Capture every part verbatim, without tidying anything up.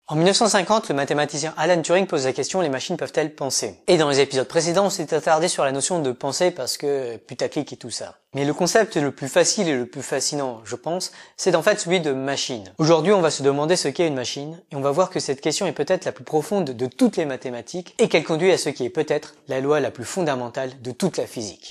En mille neuf cent cinquante, le mathématicien Alan Turing pose la question: les machines peuvent-elles penser? Et dans les épisodes précédents, on s'est attardé sur la notion de penser parce que putaclic et tout ça. Mais le concept le plus facile et le plus fascinant, je pense, c'est en fait celui de machine. Aujourd'hui, on va se demander ce qu'est une machine, et on va voir que cette question est peut-être la plus profonde de toutes les mathématiques, et qu'elle conduit à ce qui est peut-être la loi la plus fondamentale de toute la physique.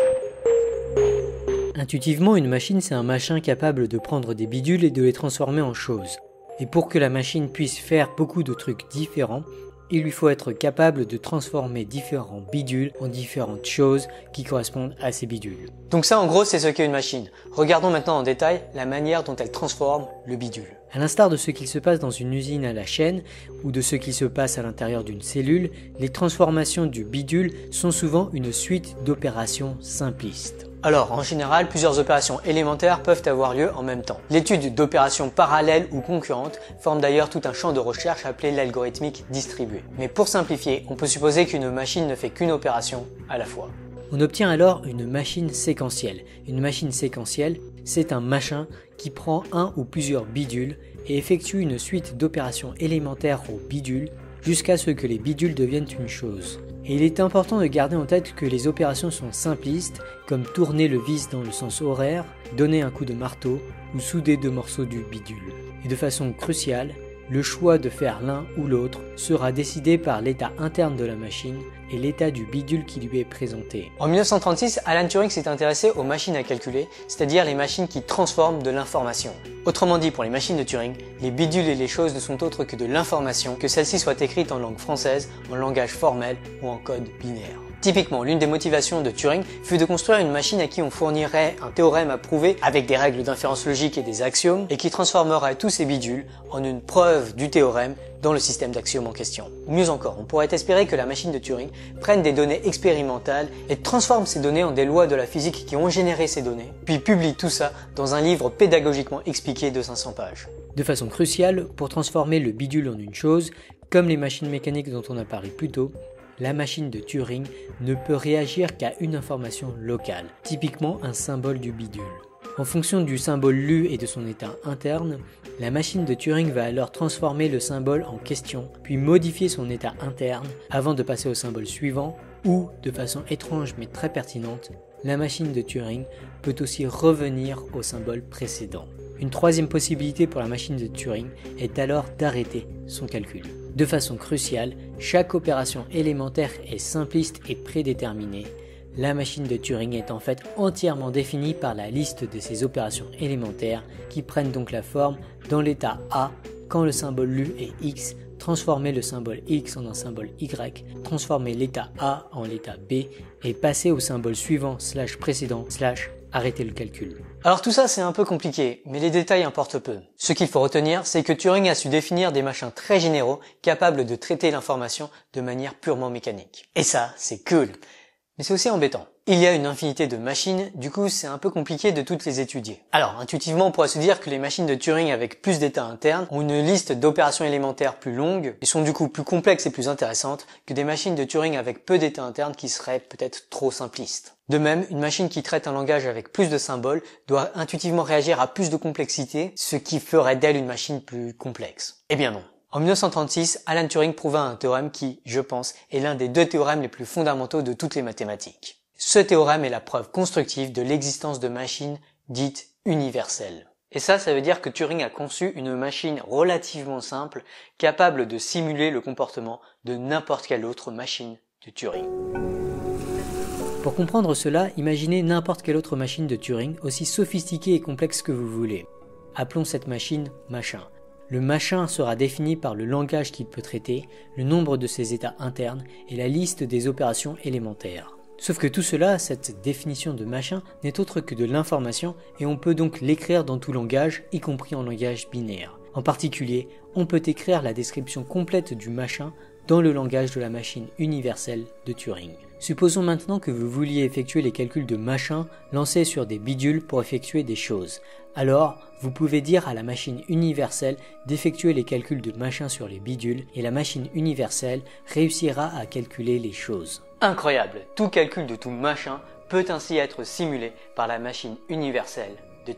Intuitivement, une machine, c'est un machin capable de prendre des bidules et de les transformer en choses. Et pour que la machine puisse faire beaucoup de trucs différents, il lui faut être capable de transformer différents bidules en différentes choses qui correspondent à ces bidules. Donc ça, en gros, c'est ce qu'est une machine. Regardons maintenant en détail la manière dont elle transforme le bidule. À l'instar de ce qu'il se passe dans une usine à la chaîne ou de ce qui se passe à l'intérieur d'une cellule, les transformations du bidule sont souvent une suite d'opérations simplistes. Alors, en général, plusieurs opérations élémentaires peuvent avoir lieu en même temps. L'étude d'opérations parallèles ou concurrentes forme d'ailleurs tout un champ de recherche appelé l'algorithmique distribuée. Mais pour simplifier, on peut supposer qu'une machine ne fait qu'une opération à la fois. On obtient alors une machine séquentielle. Une machine séquentielle, c'est un machin qui prend un ou plusieurs bidules et effectue une suite d'opérations élémentaires aux bidules jusqu'à ce que les bidules deviennent une chose. Et il est important de garder en tête que les opérations sont simplistes, comme tourner le vis dans le sens horaire, donner un coup de marteau ou souder deux morceaux du bidule. Et de façon cruciale, le choix de faire l'un ou l'autre sera décidé par l'état interne de la machine et l'état du bidule qui lui est présenté. En mille neuf cent trente-six, Alan Turing s'est intéressé aux machines à calculer, c'est-à-dire les machines qui transforment de l'information. Autrement dit, pour les machines de Turing, les bidules et les choses ne sont autres que de l'information, que celle-ci soit écrite en langue française, en langage formel ou en code binaire. Typiquement, l'une des motivations de Turing fut de construire une machine à qui on fournirait un théorème à prouver avec des règles d'inférence logique et des axiomes et qui transformerait tous ces bidules en une preuve du théorème dans le système d'axiomes en question. Mieux encore, on pourrait espérer que la machine de Turing prenne des données expérimentales et transforme ces données en des lois de la physique qui ont généré ces données, puis publie tout ça dans un livre pédagogiquement expliqué de cinq cents pages. De façon cruciale, pour transformer le bidule en une chose, comme les machines mécaniques dont on a parlé plus tôt, la machine de Turing ne peut réagir qu'à une information locale, typiquement un symbole du bidule. En fonction du symbole lu et de son état interne, la machine de Turing va alors transformer le symbole en question, puis modifier son état interne avant de passer au symbole suivant, ou, de façon étrange mais très pertinente, la machine de Turing peut aussi revenir au symbole précédent. Une troisième possibilité pour la machine de Turing est alors d'arrêter son calcul. De façon cruciale, chaque opération élémentaire est simpliste et prédéterminée. La machine de Turing est en fait entièrement définie par la liste de ces opérations élémentaires qui prennent donc la forme dans l'état A quand le symbole lu est X, transformer le symbole X en un symbole Y, transformer l'état A en l'état B et passer au symbole suivant slash précédent slash arrêter le calcul. Alors tout ça c'est un peu compliqué, mais les détails importent peu. Ce qu'il faut retenir, c'est que Turing a su définir des machins très généraux capables de traiter l'information de manière purement mécanique. Et ça, c'est cool. Mais c'est aussi embêtant. Il y a une infinité de machines, du coup c'est un peu compliqué de toutes les étudier. Alors intuitivement on pourrait se dire que les machines de Turing avec plus d'états internes ont une liste d'opérations élémentaires plus longue et sont du coup plus complexes et plus intéressantes que des machines de Turing avec peu d'états internes qui seraient peut-être trop simplistes. De même, une machine qui traite un langage avec plus de symboles doit intuitivement réagir à plus de complexité, ce qui ferait d'elle une machine plus complexe. Eh bien non. En mille neuf cent trente-six, Alan Turing prouva un théorème qui, je pense, est l'un des deux théorèmes les plus fondamentaux de toutes les mathématiques. Ce théorème est la preuve constructive de l'existence de machines dites universelles. Et ça, ça veut dire que Turing a conçu une machine relativement simple, capable de simuler le comportement de n'importe quelle autre machine de Turing. Pour comprendre cela, imaginez n'importe quelle autre machine de Turing, aussi sophistiquée et complexe que vous voulez. Appelons cette machine machin. Le machin sera défini par le langage qu'il peut traiter, le nombre de ses états internes et la liste des opérations élémentaires. Sauf que tout cela, cette définition de machin, n'est autre que de l'information et on peut donc l'écrire dans tout langage, y compris en langage binaire. En particulier, on peut écrire la description complète du machin dans le langage de la machine universelle de Turing. Supposons maintenant que vous vouliez effectuer les calculs de machin lancés sur des bidules pour effectuer des choses. Alors, vous pouvez dire à la machine universelle d'effectuer les calculs de machin sur les bidules et la machine universelle réussira à calculer les choses. Incroyable! Tout calcul de tout machin peut ainsi être simulé par la machine universelle de Turing.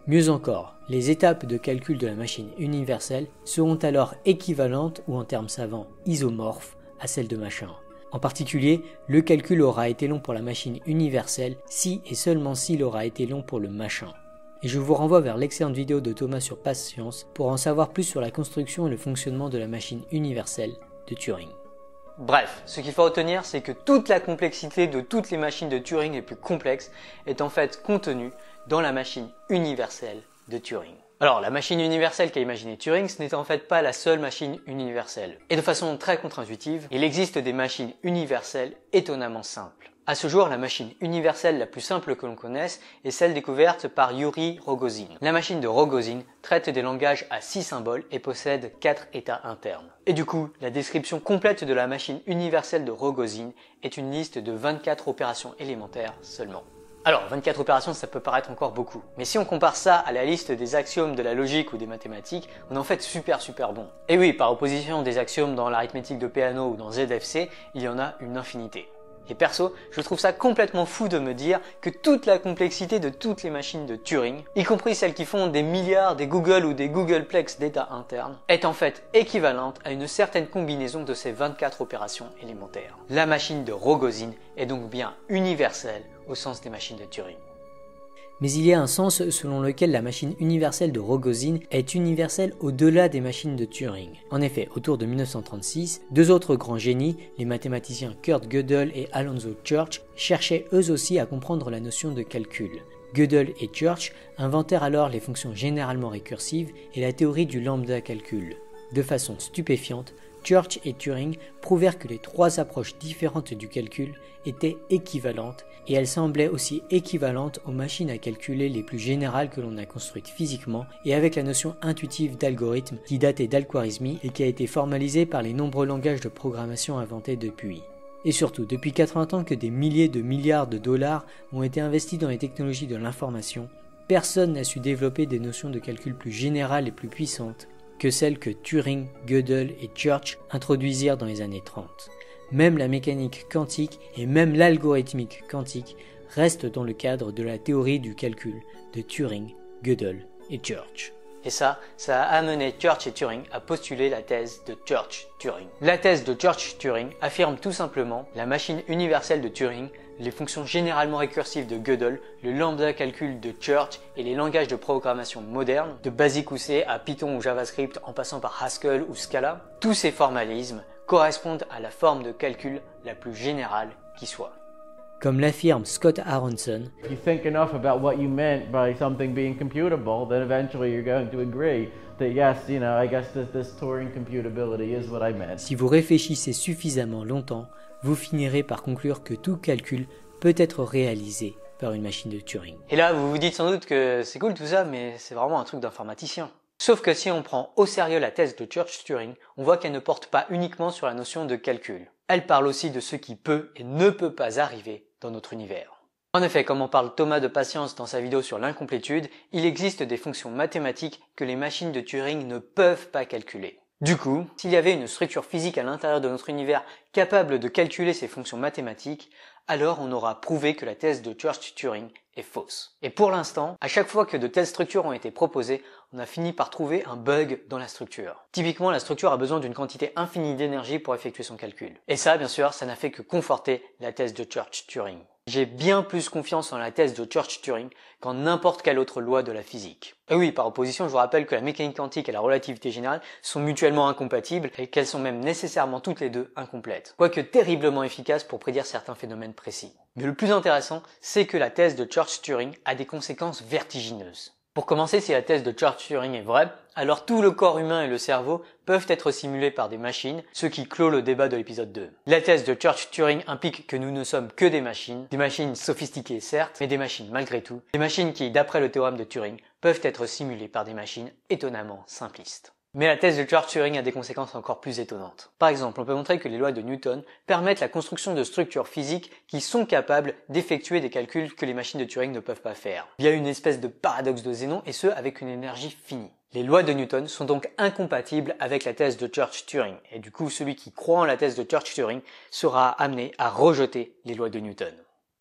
Mieux encore, les étapes de calcul de la machine universelle seront alors équivalentes ou en termes savants isomorphes à celles de Machin. En particulier, le calcul aura été long pour la machine universelle si et seulement s'il aura été long pour le Machin. Et je vous renvoie vers l'excellente vidéo de Thomas sur Patience pour en savoir plus sur la construction et le fonctionnement de la machine universelle de Turing. Bref, ce qu'il faut retenir, c'est que toute la complexité de toutes les machines de Turing les plus complexes est en fait contenue dans la machine universelle de Turing. Alors, la machine universelle qu'a imaginé Turing, ce n'est en fait pas la seule machine universelle. Et de façon très contre-intuitive, il existe des machines universelles étonnamment simples. À ce jour, la machine universelle la plus simple que l'on connaisse est celle découverte par Yuri Rogozin. La machine de Rogozin traite des langages à six symboles et possède quatre états internes. Et du coup, la description complète de la machine universelle de Rogozin est une liste de vingt-quatre opérations élémentaires seulement. Alors, vingt-quatre opérations, ça peut paraître encore beaucoup. Mais si on compare ça à la liste des axiomes de la logique ou des mathématiques, on est en fait super super bon. Et oui, par opposition des axiomes dans l'arithmétique de Peano ou dans Z F C, il y en a une infinité. Et perso, je trouve ça complètement fou de me dire que toute la complexité de toutes les machines de Turing, y compris celles qui font des milliards, des Google ou des Googleplex d'états internes, est en fait équivalente à une certaine combinaison de ces vingt-quatre opérations élémentaires. La machine de Rogozin est donc bien universelle au sens des machines de Turing. Mais il y a un sens selon lequel la machine universelle de Rogozin est universelle au-delà des machines de Turing. En effet, autour de mille neuf cent trente-six, deux autres grands génies, les mathématiciens Kurt Gödel et Alonzo Church, cherchaient eux aussi à comprendre la notion de calcul. Gödel et Church inventèrent alors les fonctions généralement récursives et la théorie du lambda calcul. De façon stupéfiante, Church et Turing prouvèrent que les trois approches différentes du calcul étaient équivalentes et elles semblaient aussi équivalentes aux machines à calculer les plus générales que l'on a construites physiquement et avec la notion intuitive d'algorithme qui datait d'Al-Khwarizmi et qui a été formalisée par les nombreux langages de programmation inventés depuis. Et surtout, depuis quatre-vingts ans que des milliers de milliards de dollars ont été investis dans les technologies de l'information, personne n'a su développer des notions de calcul plus générales et plus puissantes que celles que Turing, Gödel et Church introduisirent dans les années trente. Même la mécanique quantique et même l'algorithmique quantique restent dans le cadre de la théorie du calcul de Turing, Gödel et Church. Et ça, ça a amené Church et Turing à postuler la thèse de Church-Turing. La thèse de Church-Turing affirme tout simplement la machine universelle de Turing, les fonctions généralement récursives de Gödel, le lambda calcul de Church et les langages de programmation modernes, de Basic ou C à Python ou JavaScript en passant par Haskell ou Scala. Tous ces formalismes correspondent à la forme de calcul la plus générale qui soit. Comme l'affirme Scott Aronson, If you think enough about what you meant by something being computable, then eventually you're going to agree that yes, you know, I guess this, this Turing computability is what I meant. Si vous réfléchissez suffisamment longtemps, vous finirez par conclure que tout calcul peut être réalisé par une machine de Turing. Et là, vous vous dites sans doute que c'est cool tout ça, mais c'est vraiment un truc d'informaticien. Sauf que si on prend au sérieux la thèse de Church-Turing, on voit qu'elle ne porte pas uniquement sur la notion de calcul. Elle parle aussi de ce qui peut et ne peut pas arriver dans notre univers. En effet, comme en parle Thomas de Patience dans sa vidéo sur l'incomplétude, il existe des fonctions mathématiques que les machines de Turing ne peuvent pas calculer. Du coup, s'il y avait une structure physique à l'intérieur de notre univers capable de calculer ces fonctions mathématiques, alors on aura prouvé que la thèse de Church-Turing est fausse. Et pour l'instant, à chaque fois que de telles structures ont été proposées, on a fini par trouver un bug dans la structure. Typiquement, la structure a besoin d'une quantité infinie d'énergie pour effectuer son calcul. Et ça, bien sûr, ça n'a fait que conforter la thèse de Church-Turing. J'ai bien plus confiance en la thèse de Church-Turing qu'en n'importe quelle autre loi de la physique. Et oui, par opposition, je vous rappelle que la mécanique quantique et la relativité générale sont mutuellement incompatibles et qu'elles sont même nécessairement toutes les deux incomplètes, quoique terriblement efficaces pour prédire certains phénomènes précis. Mais le plus intéressant, c'est que la thèse de Church-Turing a des conséquences vertigineuses. Pour commencer, si la thèse de Church-Turing est vraie, alors tout le corps humain et le cerveau peuvent être simulés par des machines, ce qui clôt le débat de l'épisode deux. La thèse de Church-Turing implique que nous ne sommes que des machines, des machines sophistiquées certes, mais des machines malgré tout, des machines qui, d'après le théorème de Turing, peuvent être simulées par des machines étonnamment simplistes. Mais la thèse de Church-Turing a des conséquences encore plus étonnantes. Par exemple, on peut montrer que les lois de Newton permettent la construction de structures physiques qui sont capables d'effectuer des calculs que les machines de Turing ne peuvent pas faire, via une espèce de paradoxe de Zénon, et ce, avec une énergie finie. Les lois de Newton sont donc incompatibles avec la thèse de Church-Turing, et du coup, celui qui croit en la thèse de Church-Turing sera amené à rejeter les lois de Newton.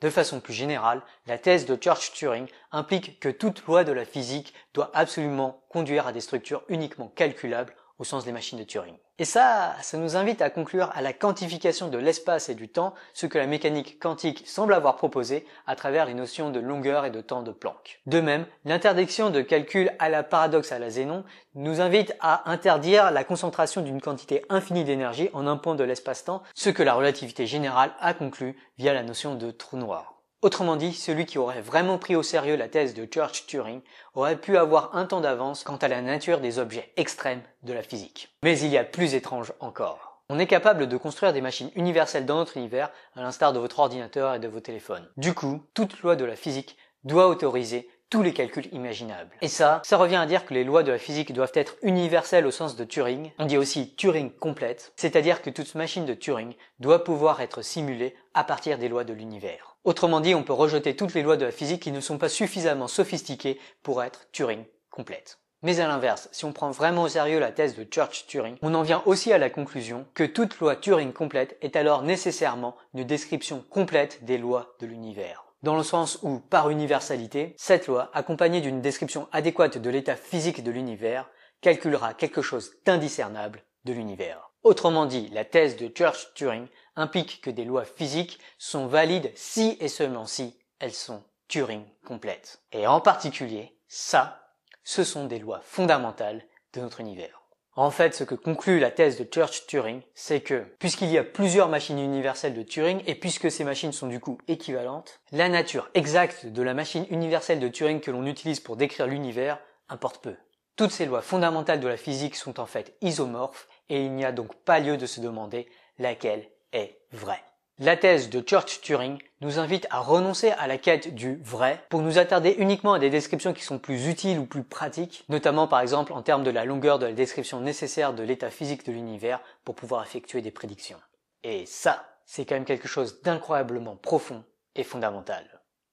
De façon plus générale, la thèse de Church-Turing implique que toute loi de la physique doit absolument conduire à des structures uniquement calculables au sens des machines de Turing. Et ça, ça nous invite à conclure à la quantification de l'espace et du temps, ce que la mécanique quantique semble avoir proposé à travers les notions de longueur et de temps de Planck. De même, l'interdiction de calcul à la paradoxe à la Zénon nous invite à interdire la concentration d'une quantité infinie d'énergie en un point de l'espace-temps, ce que la relativité générale a conclu via la notion de trou noir. Autrement dit, celui qui aurait vraiment pris au sérieux la thèse de Church-Turing aurait pu avoir un temps d'avance quant à la nature des objets extrêmes de la physique. Mais il y a plus étrange encore. On est capable de construire des machines universelles dans notre univers, à l'instar de votre ordinateur et de vos téléphones. Du coup, toute loi de la physique doit autoriser tous les calculs imaginables. Et ça, ça revient à dire que les lois de la physique doivent être universelles au sens de Turing. On dit aussi Turing complète, c'est-à-dire que toute machine de Turing doit pouvoir être simulée à partir des lois de l'univers. Autrement dit, on peut rejeter toutes les lois de la physique qui ne sont pas suffisamment sophistiquées pour être Turing complète. Mais à l'inverse, si on prend vraiment au sérieux la thèse de Church-Turing, on en vient aussi à la conclusion que toute loi Turing complète est alors nécessairement une description complète des lois de l'univers. Dans le sens où, par universalité, cette loi, accompagnée d'une description adéquate de l'état physique de l'univers, calculera quelque chose d'indiscernable de l'univers. Autrement dit, la thèse de Church-Turing implique que des lois physiques sont valides si et seulement si elles sont Turing complètes. Et en particulier, ça, ce sont des lois fondamentales de notre univers. En fait, ce que conclut la thèse de Church-Turing, c'est que, puisqu'il y a plusieurs machines universelles de Turing, et puisque ces machines sont du coup équivalentes, la nature exacte de la machine universelle de Turing que l'on utilise pour décrire l'univers importe peu. Toutes ces lois fondamentales de la physique sont en fait isomorphes, et il n'y a donc pas lieu de se demander laquelle est vraie. La thèse de Church-Turing nous invite à renoncer à la quête du vrai pour nous attarder uniquement à des descriptions qui sont plus utiles ou plus pratiques, notamment par exemple en termes de la longueur de la description nécessaire de l'état physique de l'univers pour pouvoir effectuer des prédictions. Et ça, c'est quand même quelque chose d'incroyablement profond et fondamental.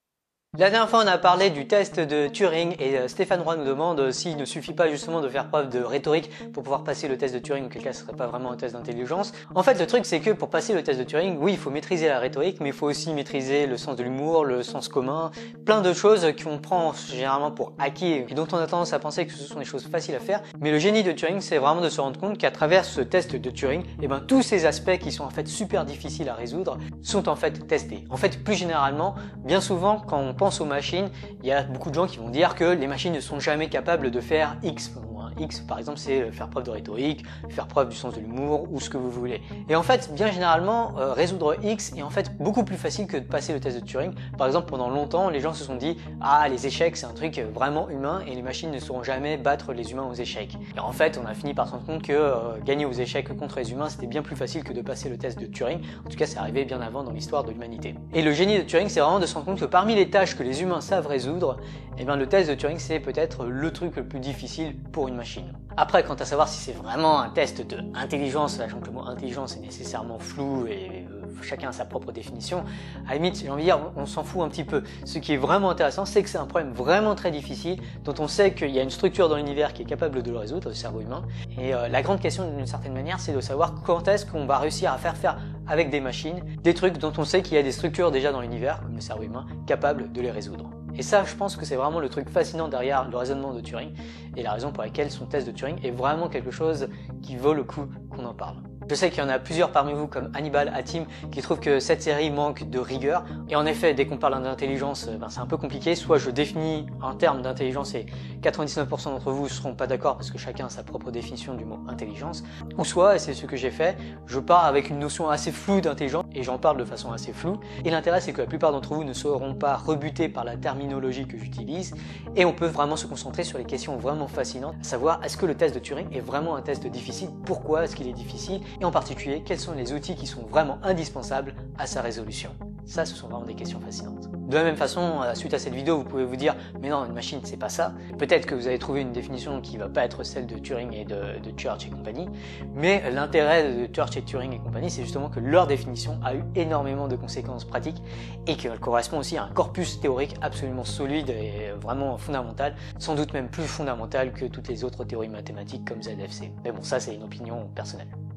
La dernière fois, on a parlé du test de Turing et Stéphane Roy nous demande s'il ne suffit pas justement de faire preuve de rhétorique pour pouvoir passer le test de Turing, auquel cas ce serait pas vraiment un test d'intelligence. En fait, le truc c'est que pour passer le test de Turing, oui, il faut maîtriser la rhétorique, mais il faut aussi maîtriser le sens de l'humour, le sens commun, plein de choses qu'on prend généralement pour acquis et dont on a tendance à penser que ce sont des choses faciles à faire. Mais le génie de Turing, c'est vraiment de se rendre compte qu'à travers ce test de Turing, eh ben, tous ces aspects qui sont en fait super difficiles à résoudre sont en fait testés. En fait, plus généralement, bien souvent, quand on pense aux machines, il y a beaucoup de gens qui vont dire que les machines ne sont jamais capables de faire X. X, par exemple, c'est faire preuve de rhétorique, faire preuve du sens de l'humour ou ce que vous voulez. Et en fait, bien généralement, euh, résoudre X est en fait beaucoup plus facile que de passer le test de Turing. Par exemple, pendant longtemps, les gens se sont dit « Ah, les échecs, c'est un truc vraiment humain et les machines ne sauront jamais battre les humains aux échecs. » Et en fait, on a fini par se rendre compte que euh, gagner aux échecs contre les humains, c'était bien plus facile que de passer le test de Turing. En tout cas, c'est arrivé bien avant dans l'histoire de l'humanité. Et le génie de Turing, c'est vraiment de se rendre compte que parmi les tâches que les humains savent résoudre, eh bien, le test de Turing, c'est peut-être le truc le plus difficile pour une machine. Après, quant à savoir si c'est vraiment un test de intelligence, sachant que le mot intelligence est nécessairement flou et euh, chacun a sa propre définition, à la limite, j'ai envie de dire, on, on s'en fout un petit peu. Ce qui est vraiment intéressant, c'est que c'est un problème vraiment très difficile, dont on sait qu'il y a une structure dans l'univers qui est capable de le résoudre, le cerveau humain. Et euh, la grande question, d'une certaine manière, c'est de savoir quand est-ce qu'on va réussir à faire faire avec des machines des trucs dont on sait qu'il y a des structures déjà dans l'univers, comme le cerveau humain, capables de les résoudre. Et ça, je pense que c'est vraiment le truc fascinant derrière le raisonnement de Turing et la raison pour laquelle son test de Turing est vraiment quelque chose qui vaut le coup qu'on en parle. Je sais qu'il y en a plusieurs parmi vous, comme Hannibal, Hatim, qui trouvent que cette série manque de rigueur. Et en effet, dès qu'on parle d'intelligence, ben c'est un peu compliqué. Soit je définis un terme d'intelligence et quatre-vingt-dix-neuf pour cent d'entre vous ne seront pas d'accord parce que chacun a sa propre définition du mot intelligence. Ou soit, et c'est ce que j'ai fait, je pars avec une notion assez floue d'intelligence et j'en parle de façon assez floue. Et l'intérêt, c'est que la plupart d'entre vous ne seront pas rebutés par la terminologie que j'utilise. Et on peut vraiment se concentrer sur les questions vraiment fascinantes, à savoir, est-ce que le test de Turing est vraiment un test difficile? Pourquoi est-ce qu'il est difficile? Et en particulier, quels sont les outils qui sont vraiment indispensables à sa résolution? Ça, ce sont vraiment des questions fascinantes. De la même façon, suite à cette vidéo, vous pouvez vous dire « Mais non, une machine, c'est pas ça ». Peut-être que vous avez trouvé une définition qui va pas être celle de Turing et de, de Church et compagnie, mais l'intérêt de Church et Turing et compagnie, c'est justement que leur définition a eu énormément de conséquences pratiques et qu'elle correspond aussi à un corpus théorique absolument solide et vraiment fondamental, sans doute même plus fondamental que toutes les autres théories mathématiques comme Z F C. Mais bon, ça, c'est une opinion personnelle.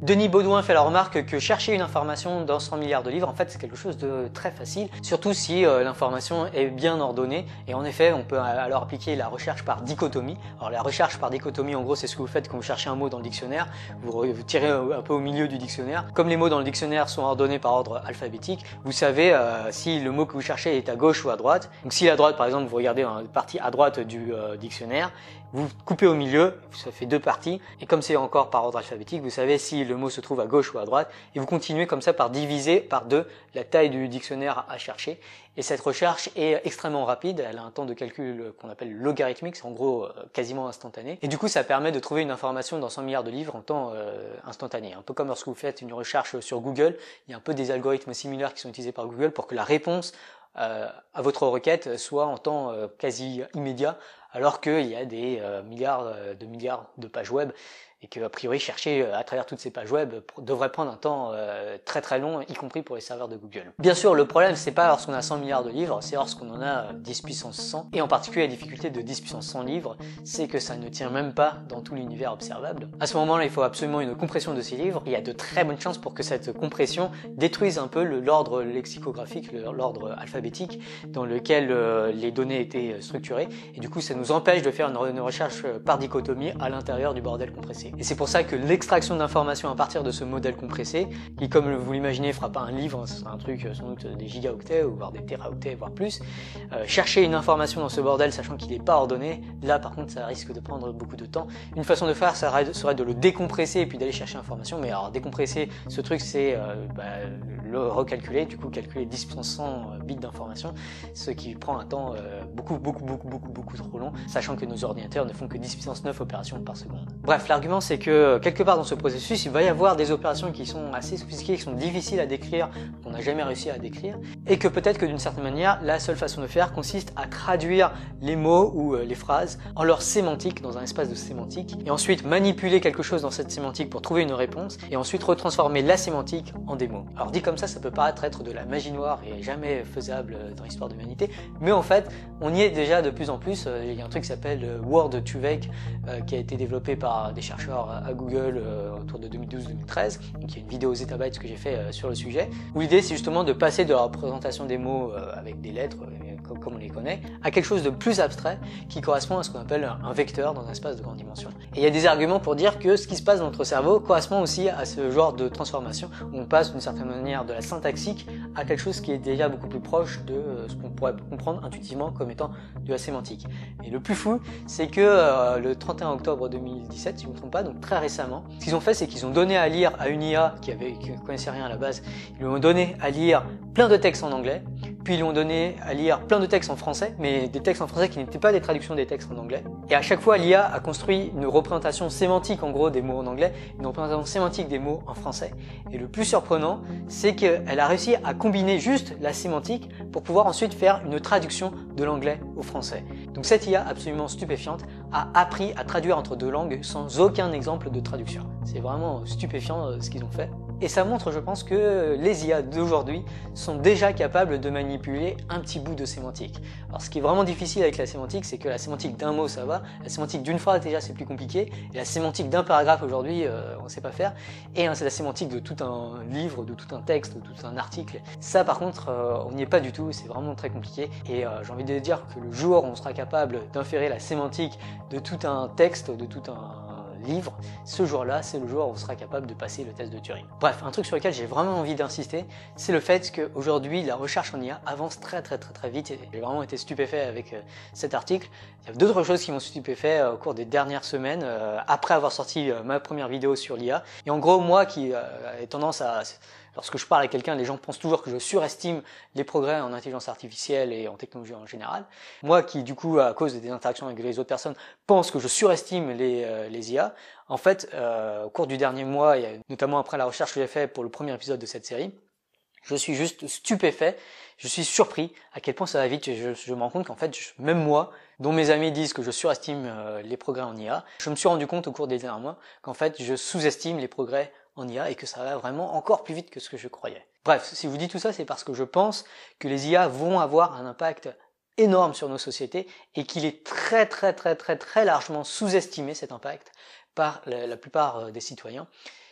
Denis Baudouin fait la remarque que chercher une information dans cent milliards de livres, en fait, c'est quelque chose de très facile, surtout si euh, l'information est bien ordonnée. Et en effet, on peut alors appliquer la recherche par dichotomie. Alors la recherche par dichotomie, en gros, c'est ce que vous faites quand vous cherchez un mot dans le dictionnaire. Vous, vous tirez un peu au milieu du dictionnaire. Comme les mots dans le dictionnaire sont ordonnés par ordre alphabétique, vous savez euh, si le mot que vous cherchez est à gauche ou à droite. Donc si à droite, par exemple, vous regardez la partie à droite du euh, dictionnaire, vous coupez au milieu, ça fait deux parties, et comme c'est encore par ordre alphabétique, vous savez si le mot se trouve à gauche ou à droite, et vous continuez comme ça par diviser par deux la taille du dictionnaire à chercher. Et cette recherche est extrêmement rapide, elle a un temps de calcul qu'on appelle logarithmique, c'est en gros quasiment instantané. Et du coup, ça permet de trouver une information dans cent milliards de livres en temps euh, instantané. Un peu comme lorsque vous faites une recherche sur Google, il y a un peu des algorithmes similaires qui sont utilisés par Google pour que la réponse euh, à votre requête soit en temps euh, quasi immédiat, alors qu'il y a des euh, milliards euh, de milliards de pages web et que a priori chercher euh, à travers toutes ces pages web devrait prendre un temps euh, très très long, y compris pour les serveurs de Google. Bien sûr, le problème c'est pas lorsqu'on a cent milliards de livres, c'est lorsqu'on en a dix puissance cent, et en particulier la difficulté de dix puissance cent livres, c'est que ça ne tient même pas dans tout l'univers observable. À ce moment-là, il faut absolument une compression de ces livres. Il y a de très bonnes chances pour que cette compression détruise un peu l'ordre lexicographique, l'ordre alphabétique dans lequel euh, les données étaient structurées, et du coup ça nous empêche de faire une, une recherche par dichotomie à l'intérieur du bordel compressé. Et c'est pour ça que l'extraction d'informations à partir de ce modèle compressé, qui comme vous l'imaginez fera pas un livre, ce sera un truc sans doute des gigaoctets ou voire des téraoctets voire plus, euh, chercher une information dans ce bordel sachant qu'il n'est pas ordonné, là par contre ça risque de prendre beaucoup de temps. Une façon de faire ça serait de le décompresser et puis d'aller chercher l'information, mais alors décompresser ce truc c'est euh, bah, le recalculer, du coup calculer dix puissance cent bits d'informations, ce qui prend un temps euh, beaucoup beaucoup beaucoup beaucoup beaucoup trop long, sachant que nos ordinateurs ne font que dix puissance neuf opérations par seconde. Bref, l'argument c'est que quelque part dans ce processus, il va y avoir des opérations qui sont assez sophistiquées, qui sont difficiles à décrire, qu'on n'a jamais réussi à décrire, et que peut-être que d'une certaine manière, la seule façon de faire consiste à traduire les mots ou les phrases en leur sémantique, dans un espace de sémantique, et ensuite manipuler quelque chose dans cette sémantique pour trouver une réponse, et ensuite retransformer la sémantique en des mots. Alors dit comme ça, ça peut paraître être de la magie noire et jamais faisable dans l'histoire de l'humanité, mais en fait, on y est déjà de plus en plus. Il y a un truc qui s'appelle Word to Vec, euh, qui a été développé par des chercheurs à Google euh, autour de deux mille douze deux mille treize. Donc il y a une vidéo Zetabytes que j'ai fait euh, sur le sujet, où l'idée c'est justement de passer de la représentation des mots euh, avec des lettres, euh, comme, comme on les connaît, à quelque chose de plus abstrait qui correspond à ce qu'on appelle un vecteur dans un espace de grande dimension. Et il y a des arguments pour dire que ce qui se passe dans notre cerveau correspond aussi à ce genre de transformation, où on passe d'une certaine manière de la syntaxique à quelque chose qui est déjà beaucoup plus proche de euh, ce qu'on pourrait comprendre intuitivement comme étant de la sémantique. Et le plus fou, c'est que euh, le trente et un octobre deux mille dix-sept, si je ne me trompe pas, donc très récemment, ce qu'ils ont fait, c'est qu'ils ont donné à lire à une I A qui avait, qui ne connaissait rien à la base, ils lui ont donné à lire plein de textes en anglais, puis ils lui ont donné à lire plein de textes en français, mais des textes en français qui n'étaient pas des traductions des textes en anglais. Et à chaque fois, l'I A a construit une représentation sémantique en gros des mots en anglais, une représentation sémantique des mots en français. Et le plus surprenant, c'est qu'elle a réussi à combiner juste la sémantique pour pouvoir ensuite faire une traduction de l'anglais au français. Donc cette I A absolument stupéfiante a appris à traduire entre deux langues sans aucun exemple de traduction. C'est vraiment stupéfiant ce qu'ils ont fait. Et ça montre, je pense, que les I A d'aujourd'hui sont déjà capables de manipuler un petit bout de sémantique. Alors ce qui est vraiment difficile avec la sémantique, c'est que la sémantique d'un mot ça va, la sémantique d'une phrase déjà c'est plus compliqué, et la sémantique d'un paragraphe aujourd'hui euh, on ne sait pas faire, et hein, c'est la sémantique de tout un livre, de tout un texte, de tout un article. Ça par contre euh, on n'y est pas du tout, c'est vraiment très compliqué, et euh, j'ai envie de dire que le jour où on sera capable d'inférer la sémantique de tout un texte, de tout un livre, ce jour-là, c'est le jour où on sera capable de passer le test de Turing. Bref, un truc sur lequel j'ai vraiment envie d'insister, c'est le fait qu'aujourd'hui, la recherche en I A avance très très très très vite, et j'ai vraiment été stupéfait avec euh, cet article. Il y a d'autres choses qui m'ont stupéfait euh, au cours des dernières semaines, euh, après avoir sorti euh, ma première vidéo sur l'I A. Et en gros, moi qui euh, ai tendance à... Lorsque je parle à quelqu'un, les gens pensent toujours que je surestime les progrès en intelligence artificielle et en technologie en général. Moi qui, du coup, à cause des interactions avec les autres personnes, pense que je surestime les, euh, les I A, en fait, euh, au cours du dernier mois, et notamment après la recherche que j'ai faite pour le premier épisode de cette série, je suis juste stupéfait, je suis surpris à quel point ça va vite. Je, je me rends compte qu'en fait, je, même moi, dont mes amis disent que je surestime euh, les progrès en I A, je me suis rendu compte au cours des derniers mois qu'en fait, je sous-estime les progrès en I A et que ça va vraiment encore plus vite que ce que je croyais. Bref, si je vous dis tout ça, c'est parce que je pense que les I A vont avoir un impact énorme sur nos sociétés et qu'il est très très très très très largement sous-estimé cet impact par la, la plupart des citoyens.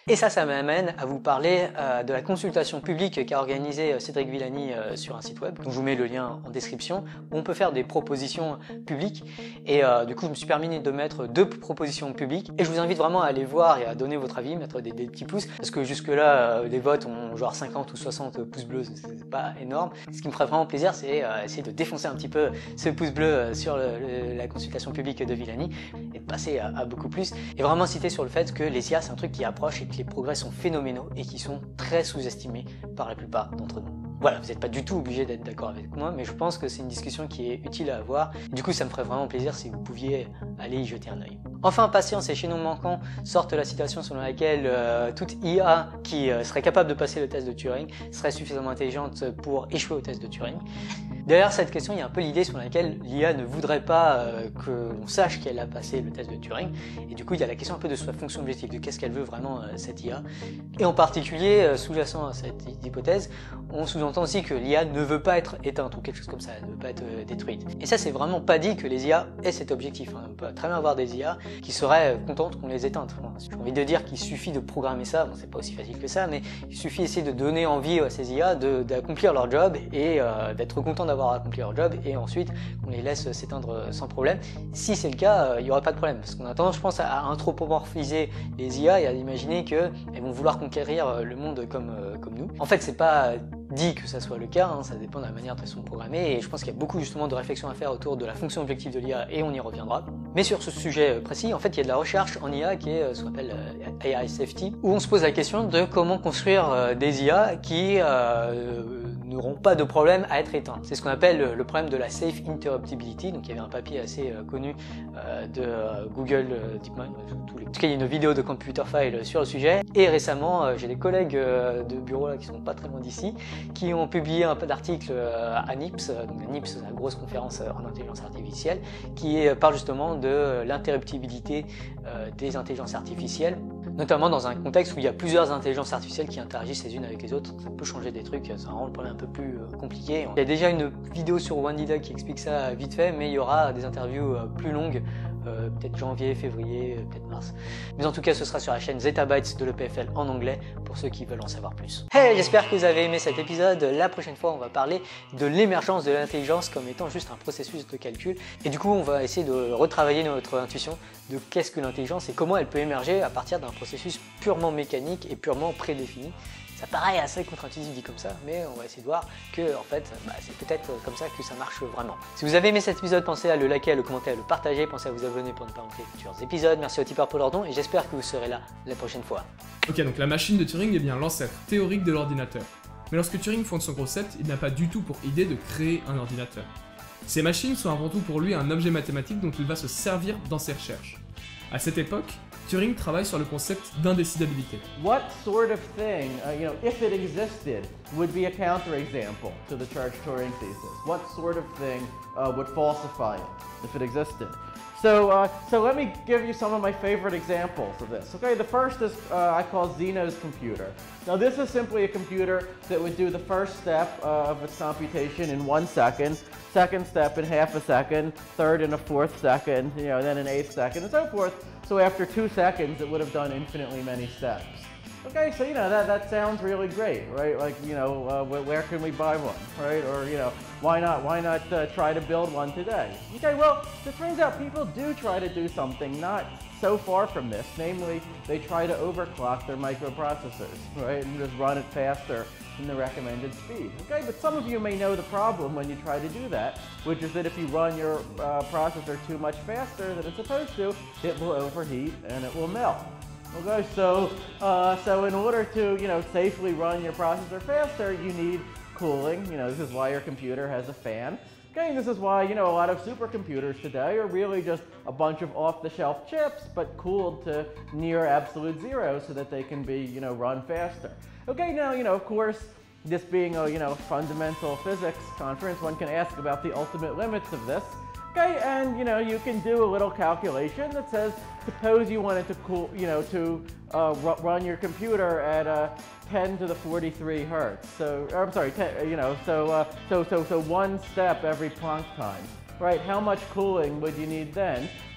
Et ça, ça m'amène à vous parler euh, de la consultation publique qu'a organisée Cédric Villani euh, sur un site web, dont je vous mets le lien en description, où on peut faire des propositions publiques. Et euh, du coup, je me suis permis de mettre deux propositions publiques. Et je vous invite vraiment à aller voir et à donner votre avis, mettre des, des petits pouces, parce que jusque-là, euh, les votes ont genre cinquante ou soixante pouces bleus, c'est pas énorme. Ce qui me ferait vraiment plaisir, c'est euh, essayer de défoncer un petit peu ce pouce bleu euh, sur le, le, la consultation publique de Villani et de passer à, à beaucoup plus. Et vraiment citer sur le fait que les I A, c'est un truc qui approche et que les progrès sont phénoménaux et qui sont très sous-estimés par la plupart d'entre nous. Voilà, vous n'êtes pas du tout obligé d'être d'accord avec moi, mais je pense que c'est une discussion qui est utile à avoir. Du coup, ça me ferait vraiment plaisir si vous pouviez aller y jeter un œil. Enfin, patience et chaînon manquant sortent la citation selon laquelle euh, toute I A qui euh, serait capable de passer le test de Turing serait suffisamment intelligente pour échouer au test de Turing. Derrière cette question, il y a un peu l'idée sur laquelle l'I A ne voudrait pas euh, que l'on sache qu'elle a passé le test de Turing. Et du coup, il y a la question un peu de sa fonction objective, de qu'est-ce qu'elle veut vraiment, euh, cette I A. Et en particulier, euh, sous-jacent à cette hypothèse, on sous-entend aussi que l'I A ne veut pas être éteinte ou quelque chose comme ça, elle ne veut pas être euh, détruite. Et ça, c'est vraiment pas dit que les I A aient cet objectif. Hein. On peut très bien avoir des I A qui seraient contentes qu'on les éteinte. Bon, j'ai envie de dire qu'il suffit de programmer ça, bon, c'est pas aussi facile que ça, mais il suffit essayer de donner envie à ces I A d'accomplir leur job et euh, d'être content d'avoir accompli leur job et ensuite on les laisse s'éteindre sans problème. Si c'est le cas, euh, il n'y aura pas de problème parce qu'on a tendance, je pense, à anthropomorphiser les I A et à imaginer qu'elles vont vouloir conquérir le monde comme, euh, comme nous. En fait, c'est pas dit que ça soit le cas, hein, ça dépend de la manière dont elles sont programmées et je pense qu'il y a beaucoup justement de réflexions à faire autour de la fonction objective de l'I A et on y reviendra. Mais sur ce sujet précis, en fait, il y a de la recherche en I A qui est ce qu'on appelle A I Safety, où on se pose la question de comment construire des I A qui euh, n'auront pas de problème à être éteintes. C'est ce qu'on appelle le problème de la safe interruptibility. Donc il y avait un papier assez euh, connu euh, de euh, Google euh, DeepMind, tous les... en tout cas il y a une vidéo de Computer File sur le sujet. Et récemment, euh, j'ai des collègues euh, de bureau là, qui sont pas très loin d'ici, qui ont publié un peu d'articles euh, à N I P S. Donc N I P S, c'est la grosse conférence en intelligence artificielle, qui euh, parle justement de l'interruptibilité euh, des intelligences artificielles, notamment dans un contexte où il y a plusieurs intelligences artificielles qui interagissent les unes avec les autres. Ça peut changer des trucs, ça rend le problème un peu plus euh, compliqué. Il y a déjà une vidéo sur Wandida qui explique ça vite fait, mais il y aura des interviews euh, plus longues, euh, peut-être janvier, février, euh, peut-être mars. Mais en tout cas, ce sera sur la chaîne Zettabytes de l'E P F L en anglais pour ceux qui veulent en savoir plus. Hey, j'espère que vous avez aimé cet épisode. La prochaine fois, on va parler de l'émergence de l'intelligence comme étant juste un processus de calcul. Et du coup, on va essayer de retravailler notre intuition de qu'est-ce que l'intelligence et comment elle peut émerger à partir d'un processus purement mécanique et purement prédéfini. Ça paraît assez contre-intuitif dit comme ça, mais on va essayer de voir que en fait, bah, c'est peut-être comme ça que ça marche vraiment. Si vous avez aimé cet épisode, pensez à le liker, à le commenter, à le partager, pensez à vous abonner pour ne pas manquer les futurs épisodes. Merci aux tipeurs pour leur don et j'espère que vous serez là la prochaine fois. Ok, donc la machine de Turing est bien l'ancêtre théorique de l'ordinateur. Mais lorsque Turing fonde son concept, il n'a pas du tout pour idée de créer un ordinateur. Ces machines sont avant tout pour lui un objet mathématique dont il va se servir dans ses recherches. À cette époque, Turing travaille sur le concept d'indécidabilité. What sort of thing, uh, you know, if it existed, would be a counterexample to the Church-Turing thesis? What sort of thing uh, would falsify it if it existed? So, uh, so let me give you some of my favorite examples of this. Okay, the first is uh, I call Zeno's computer. Now, this is simply a computer that would do the first step uh, of its computation in one second, second step in half a second, third in a fourth second, you know, then an eighth second, and so forth. So after two seconds, it would have done infinitely many steps. Okay, so, you know, that, that sounds really great, right? Like, you know, uh, where, where can we buy one, right? Or, you know, why not, why not uh, try to build one today? Okay, well, it turns out people do try to do something not so far from this. Namely, they try to overclock their microprocessors, right? And just run it faster than the recommended speed. Okay, but some of you may know the problem when you try to do that, which is that if you run your uh, processor too much faster than it's supposed to, it will overheat and it will melt. Okay, so uh, so in order to you know safely run your processor faster, you need cooling. You know, this is why your computer has a fan. Okay, and this is why you know a lot of supercomputers today are really just a bunch of off-the-shelf chips, but cooled to near absolute zero so that they can be you know run faster. Okay, now you know of course this being a you know fundamental physics conference, one can ask about the ultimate limits of this. Okay, and you know you can do a little calculation that says, suppose you wanted to cool, you know, to uh, run your computer at uh, ten to the forty-three hertz. So, or, I'm sorry, ten, you know, so uh, so so so one step every Planck time, right? How much cooling would you need then?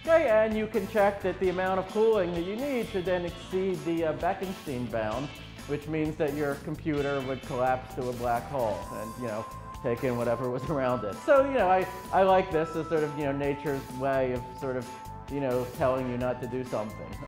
Okay, and you can check that the amount of cooling that you need should then exceed the uh, Bekenstein bound, which means that your computer would collapse to a black hole and, you know, take in whatever was around it. So, you know, I, I like this as sort of, you know, nature's way of sort of, you know, telling you not to do something.